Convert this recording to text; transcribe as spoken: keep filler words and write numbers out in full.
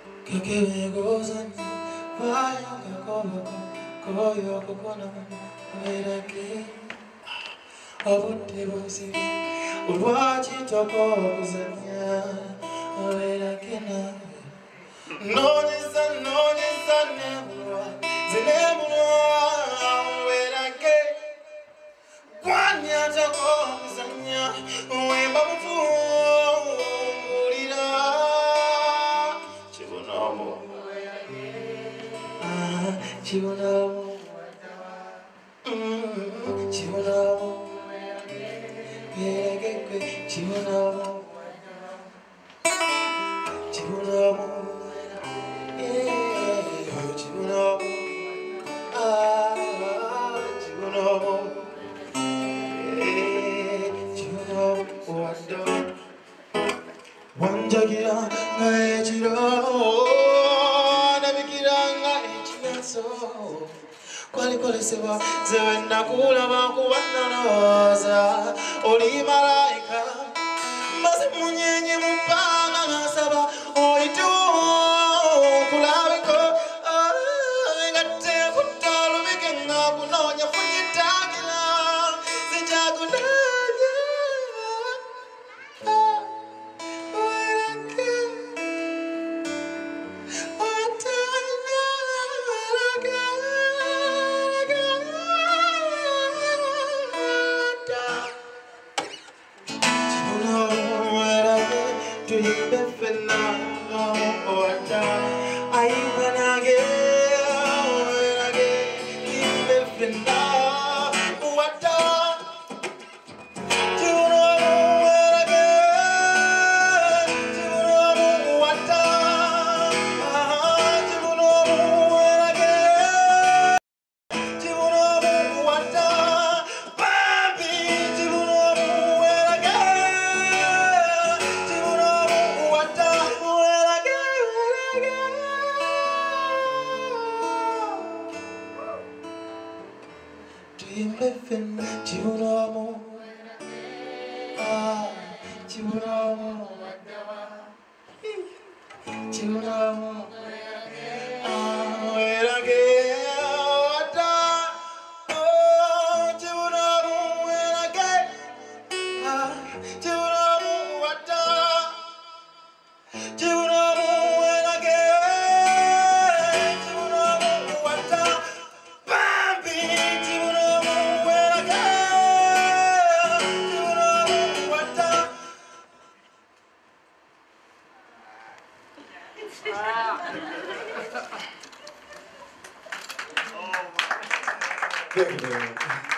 그게 고산 와요가 고고 고요 고고나 왜이렇게 어부대보시 울와지 더 고고산냐 왜이렇게 나 너니산 너니산 내물와 제내물와 왜이렇게 관냐 더 고고산냐 왜 바보푸 집어넣어, 음, 집어넣어, 베개 집어넣어, 집어넣어, 예, 집어넣어, 아, 집어넣어, 예, 집어넣어, 완전, 원작이랑 나의 지러. Quali quali se va zewenda kula bakubana roza oli malaika mase munyenye mupanga ngasaba oitu kulabeko ngate kutolo bikenga kunonya funyitagila sijagunanya do you live now or down? I even again, when again, you live now or down? Do you know when again? Do you know what down? Do you know when again? Do you know what down? Baby, do you know when again? Imefin jiburamo ah jiburamo jiburamo ah werage wata oh jiburamo werage ah jiburamo wata jiburamo werage jiburamo wata baby Wow.